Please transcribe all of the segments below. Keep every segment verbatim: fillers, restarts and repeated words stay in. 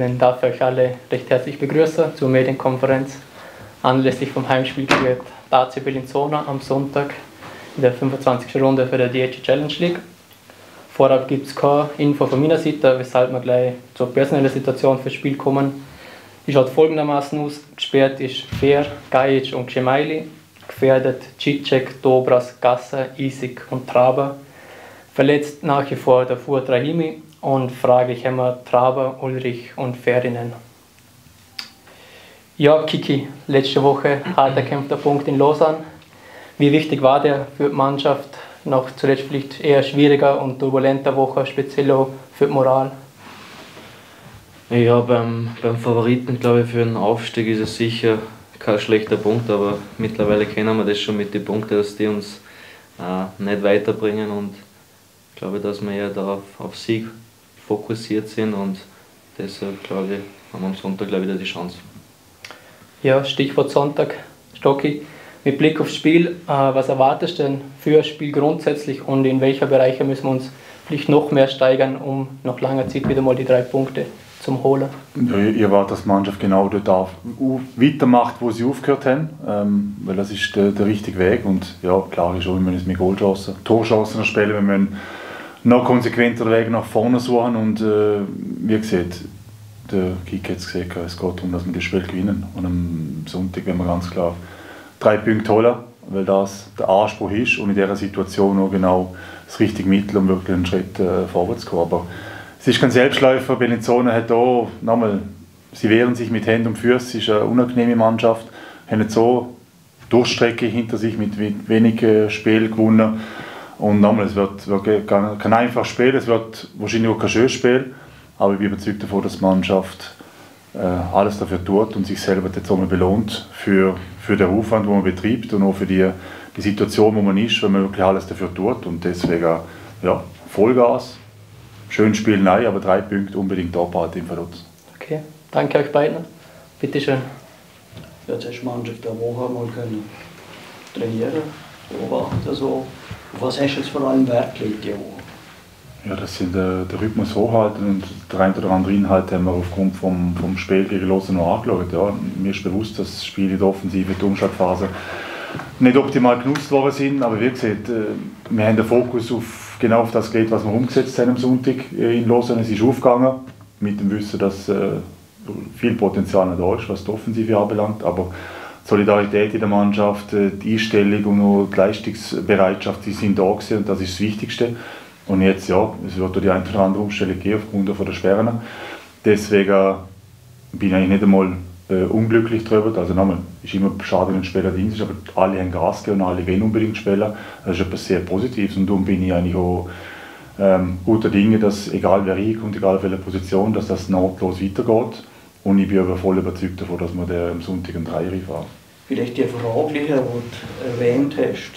Dann darf ich euch alle recht herzlich begrüßen zur Medienkonferenz anlässlich vom Heimspiel gegen D A C Bellinzona am Sonntag in der fünfundzwanzigsten Runde für der D H Challenge League. Vorab gibt es keine Info von meiner Seite, weshalb wir gleich zur personellen Situation fürs Spiel kommen. Die schaut folgendermaßen aus: Gesperrt ist Fer, Gajic und Gemaili, gefährdet Cicek, Dobras, Gasser, Isik und Traber. Verletzt nach wie vor der Fuhr Rahimi und fraglich haben wir Traber, Ulrich und Ferinen. Ja, Kiki, letzte Woche hart erkämpfter Punkt in Lausanne. Wie wichtig war der für die Mannschaft? Noch zuletzt vielleicht eher schwieriger und turbulenter Woche, speziell auch für die Moral. Ja, beim, beim Favoriten, glaube ich, für einen Aufstieg ist es sicher kein schlechter Punkt, aber mittlerweile kennen wir das schon mit den Punkten, dass die uns äh, nicht weiterbringen, und ich glaube, dass wir eher da auf, auf Sieg fokussiert sind, und deshalb, glaube ich, haben wir am Sonntag gleich wieder die Chance. Ja, Stichwort Sonntag, Stocki. Mit Blick aufs Spiel, äh, was erwartest du denn für das Spiel grundsätzlich und in welcher Bereiche müssen wir uns vielleicht noch mehr steigern, um nach langer Zeit wieder mal die drei Punkte zu holen? Ja, ich erwarte, dass die Mannschaft genau dort auf, weitermacht, wo sie aufgehört haben, ähm, weil das ist der, der richtige Weg. Und ja, klar ist auch, wir müssen mit Goalchancen, Torchancen spielen, wir müssen noch konsequenter den Weg nach vorne suchen, und äh, wie gesagt, der Kick hat es gesehen, es geht darum, dass wir das Spiel gewinnen, und am Sonntag werden wir ganz klar drei Punkte holen, weil das der Anspruch ist und in dieser Situation auch genau das richtige Mittel, um wirklich einen Schritt äh, vorwärts zu kommen. Aber es ist kein Selbstläufer. Bellinzona hat auch, nochmal, sie wehren sich mit Händen und Füßen, es ist eine unangenehme Mannschaft, haben nicht so Durchstrecke hinter sich mit wenig äh, Spiel gewonnen. Und nochmal, es wird, wird kein einfaches Spiel, es wird wahrscheinlich auch kein schönes Spiel, aber ich bin überzeugt davon, dass die Mannschaft äh, alles dafür tut und sich selber jetzt auch mal belohnt für, für den Aufwand, den man betreibt, und auch für die, die Situation, wo man ist, wenn man wirklich alles dafür tut. Und deswegen, ja, Vollgas, schön spielen, nein, aber drei Punkte unbedingt abhalten im Verlust. Okay, danke euch beiden. Bitte schön. Ja, jetzt hast du die Mannschaft eine Woche mal können trainieren, beobachten. Also, auf was hast du jetzt vor allem Wert gelegt diese Woche? Ja, dass sie den, den Rhythmus hochhalten, und der ein oder andere Inhalt haben wir aufgrund vom, vom Spiel gegen Lausanne noch angeschaut. Ja, mir ist bewusst, dass das Spiel in der Offensive, die Umschlagphase nicht optimal genutzt worden sind, aber wie gesagt, wir haben den Fokus auf, genau auf das gelegt, was wir umgesetzt haben am Sonntag in Lausanne. Es ist aufgegangen, mit dem Wissen, dass äh, viel Potenzial noch da ist, was die Offensive anbelangt, aber die Solidarität in der Mannschaft, die Einstellung und auch die Leistungsbereitschaft, die sind da gewesen, und das ist das Wichtigste. Und jetzt, ja, es wird die eine oder andere Umstellung geben aufgrund der Sperren. Deswegen bin ich eigentlich nicht einmal äh, unglücklich darüber. Also nochmal, es ist immer schade, wenn ein Spieler Dienst ist, aber alle haben Gas gegeben und alle wollen unbedingt spielen. Das ist etwas sehr Positives, und darum bin ich eigentlich auch ähm, guter Dinge, dass egal wer reinkommt, egal auf welcher Position, dass das nahtlos weitergeht. Und ich bin aber voll überzeugt davon, dass wir der am Sonntag einen Dreier fahren. Vielleicht die Frage, die du erwähnt hast,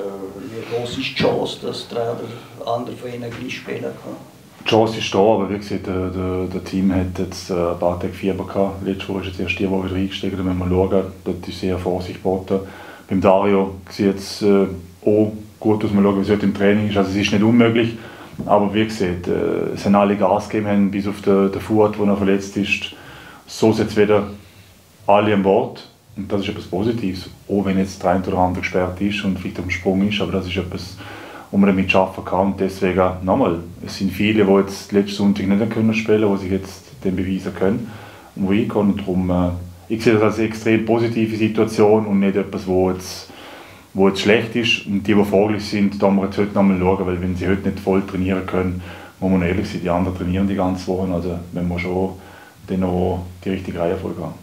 wie groß ist die Chance, dass der andere von ihnen gleich spielen kann? Die Chance ist da, aber wie gesagt, der, der, der Team hat jetzt ein paar Tage Fieber gehabt. Letzte Woche ist jetzt erst die Woche wieder eingestiegen, da müssen wir schauen. Dort ist sehr Vorsicht geboten. Beim Dario sieht es äh, auch gut aus, wir schauen, wie es heute im Training ist. Also es ist nicht unmöglich, aber wie gesagt, äh, es haben alle Gas gegeben, haben, bis auf den, den Fuß, wo er verletzt ist. So sind jetzt wieder alle an Bord. Und das ist etwas Positives, auch wenn jetzt der eine oder andere gesperrt ist und vielleicht auf dem Sprung ist, aber das ist etwas, wo man damit arbeiten kann. Und deswegen, nochmal, es sind viele, die jetzt letzten Sonntag nicht können spielen, die sich jetzt den beweisen können und die reinkommen. Und darum, äh, ich sehe das als eine extrem positive Situation und nicht etwas, wo jetzt, wo jetzt schlecht ist. Und die, die fraglich sind, da müssen wir jetzt heute nochmal schauen, weil wenn sie heute nicht voll trainieren können, muss man ehrlich sein, die anderen trainieren die ganze Woche, also wenn wir schon dann noch die richtige Reihenfolge haben.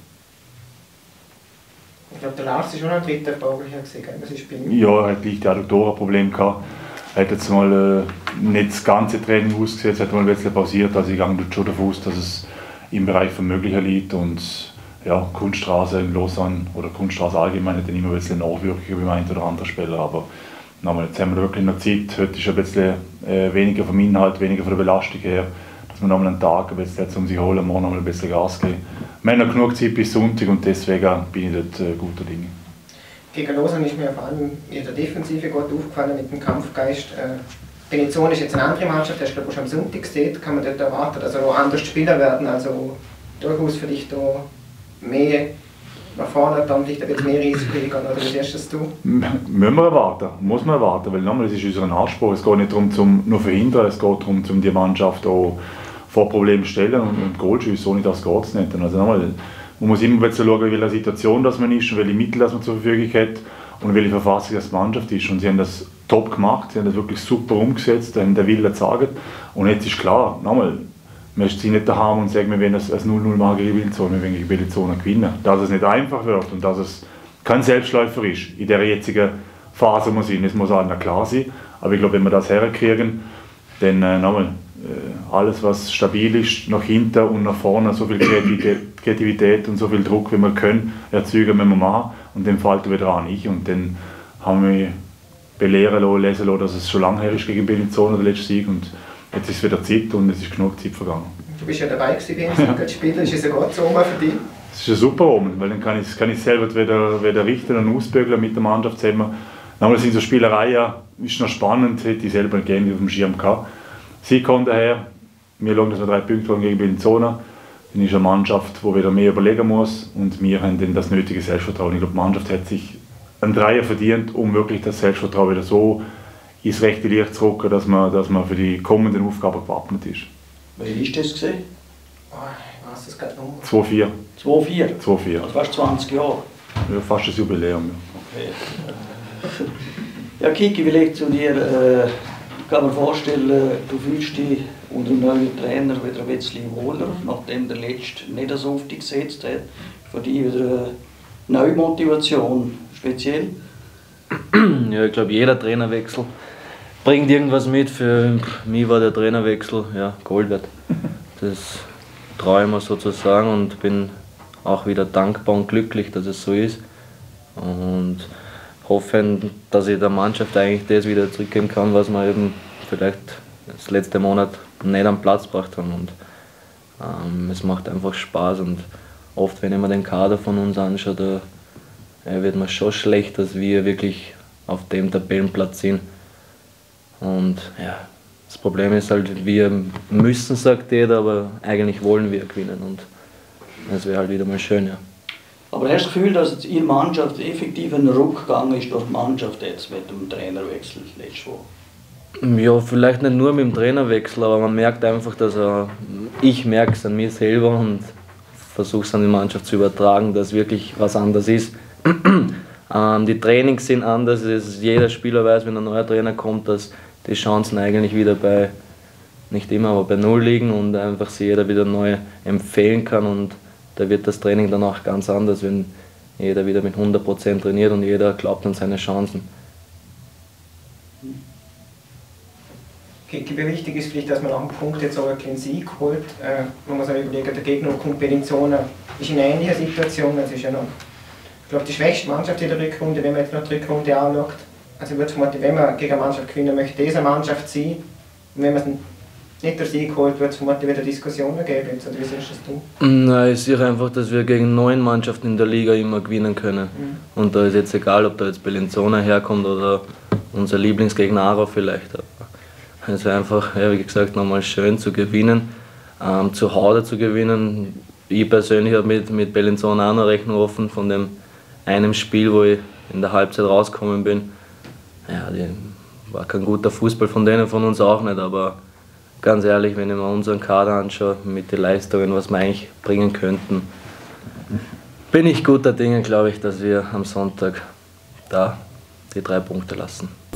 Ich glaube, der Lars ist auch noch ein dritter Baugleicher gesehen. Was ist bei ihm? Ja, er hat leichte Adduktorenprobleme gehabt. Er hat jetzt mal äh, nicht das ganze Training ausgesetzt, hat mal ein bisschen pausiert. Also ich gehe schon davon aus, dass es im Bereich von Möglichen liegt. Und ja, Kunststraße in Lausanne oder Kunststraße allgemein hat dann immer ein bisschen Nachwirkungen beim einen oder anderen Spieler. Aber nochmal, jetzt haben wir wirklich noch Zeit. Heute ist ein bisschen äh, weniger vom Inhalt, weniger von der Belastung her. Dass wir nochmal einen Tag ein bisschen um sich holen, morgen nochmal ein bisschen Gas geben. Wir haben noch genug Zeit bis Sonntag und deswegen bin ich dort äh, guter Dinge. Gegen Lausanne ist mir vor allem in der Defensive gut aufgefallen mit dem Kampfgeist. Äh, Bellinzona ist jetzt eine andere Mannschaft, hast du glaube ich schon am Sonntag gesehen. Kann man dort erwarten, dass sie auch anders spielen werden, also durchaus für dich da mehr nach vorne, dann vielleicht ein bisschen mehr Risiko eingehen, oder wie siehst das du? Müssen wir erwarten, muss man erwarten, weil nochmal, das ist unser Anspruch. Es geht nicht darum, zum nur verhindern, es geht darum, zum die Mannschaft auch vor Probleme stellen und, und Goal schiessen, ohne das geht es nicht. Also nochmal, man muss immer ein schauen, in welcher Situation das man ist und welche Mittel das man zur Verfügung hat und welche Verfassung das die Mannschaft ist. Und sie haben das top gemacht, sie haben das wirklich super umgesetzt, haben den Willen gezeigt. Und jetzt ist klar, nochmal, man ist nicht daheim und sagt, wir wollen ein null null machen gegen Bellinzona, wir wollen gegen Bellinzona gewinnen. Dass es nicht einfach wird und dass es kein Selbstläufer ist in der jetzigen Phase, muss sein. Es muss allen klar sein. Aber ich glaube, wenn wir das herkriegen, dann äh, nochmal, äh, alles was stabil ist, nach hinten und nach vorne, so viel Kreativität und so viel Druck, wie wir können, erzeugen, müssen wir machen. Und dann fällt er wieder an ich. Und dann haben wir belehren lassen, lesen lassen, dass es schon lange her ist gegen Bellinzona, der letzte Sieg. Und jetzt ist wieder Zeit und es ist genug Zeit vergangen. Du bist ja dabei gewesen bei den Spielen, ist es ein gutes Omen für dich? Es ist ein super Omen, weil dann kann ich, kann ich selber wieder, wieder richten und ausbügeln mit der Mannschaft zusammen. Nochmal sind so Spielereien, ja, ist noch spannend, hätte ich selber gerne auf dem Schirm gehabt. Sie kommen daher, wir schauen, dass wir drei Punkte haben gegen Bellinzona. Dann ist eine Mannschaft, die wieder mehr überlegen muss und wir haben dann das nötige Selbstvertrauen. Ich glaube, die Mannschaft hat sich einen Dreier verdient, um wirklich das Selbstvertrauen wieder so ins rechte Licht zu rücken, dass man, dass man für die kommenden Aufgaben gewappnet ist. Wie ist das gesehen? Oh, ich weiß es gerade nicht. zwei vier. zwei vier? zwei vier. Also fast zwanzig Jahre. Ja, fast das Jubiläum. Ja. Okay. Ja, Kiki, vielleicht zu dir. Äh, kann man vorstellen, du fühlst dich unter dem neuen Trainer wieder ein bisschen wohler, nachdem der letzte nicht so auf dich gesetzt hat. Für dich wieder eine neue Motivation, speziell? Ja, ich glaube, jeder Trainerwechsel bringt irgendwas mit. Für mich war der Trainerwechsel ja, Gold wert. Das traue ich mir sozusagen und bin auch wieder dankbar und glücklich, dass es so ist. Und hoffe, dass ich der Mannschaft eigentlich das wieder zurückgeben kann, was wir eben vielleicht das letzte Monat nicht am Platz gebracht haben. Und ähm, es macht einfach Spaß und oft, wenn ich mir den Kader von uns anschaue, da ja, wird mir schon schlecht, dass wir wirklich auf dem Tabellenplatz sind. Und ja, das Problem ist halt, wir müssen, sagt jeder, aber eigentlich wollen wir gewinnen und das wäre halt wieder mal schön, ja. Aber hast du das Gefühl, dass jetzt Ihre Mannschaft effektiv ein Rückgang ist durch die Mannschaft jetzt mit dem Trainerwechsel letzte Woche? Ja, vielleicht nicht nur mit dem Trainerwechsel, aber man merkt einfach, dass er, ich merke es an mir selber und versuche es an die Mannschaft zu übertragen, dass wirklich was anders ist. ähm, die Trainings sind anders, es, jeder Spieler weiß, wenn ein neuer Trainer kommt, dass die Chancen eigentlich wieder bei, nicht immer, aber bei Null liegen und einfach sich jeder wieder neu empfehlen kann und da wird das Training dann auch ganz anders, wenn jeder wieder mit hundert Prozent trainiert und jeder glaubt an seine Chancen. Wie wichtig ist vielleicht, dass man nach einem Punkt jetzt auch einen kleinen Sieg holt. Äh, man muss auch überlegen, der Gegner kommt Bellinzona, ist in einer ähnlichen Situation. Es ist ja noch, ich glaube, die schwächste Mannschaft in der Rückrunde, wenn man jetzt noch die Rückrunde anschaut. Also ich würde vermuten, wenn man gegen eine Mannschaft gewinnen möchte, diese Mannschaft sein. Und wenn man nicht der Sieg holt, wird es vermutlich wieder Diskussionen geben. Jetzt, oder wie siehst du? Nein, ich sehe einfach, dass wir gegen neun Mannschaften in der Liga immer gewinnen können. Mhm. Und da ist jetzt egal, ob da jetzt Bellinzona herkommt oder unser Lieblingsgegner Aarau vielleicht. Es wäre einfach, ja, wie gesagt, nochmal schön zu gewinnen, ähm, zu Hause zu gewinnen. Ich persönlich habe mit, mit Bellinzona auch noch Rechnung offen von dem einem Spiel, wo ich in der Halbzeit rausgekommen bin. Ja, die war kein guter Fußball von denen, von uns auch nicht, aber ganz ehrlich, wenn ich mir unseren Kader anschaue, mit den Leistungen, was wir eigentlich bringen könnten, bin ich guter Dinge, glaube ich, dass wir am Sonntag da die drei Punkte lassen.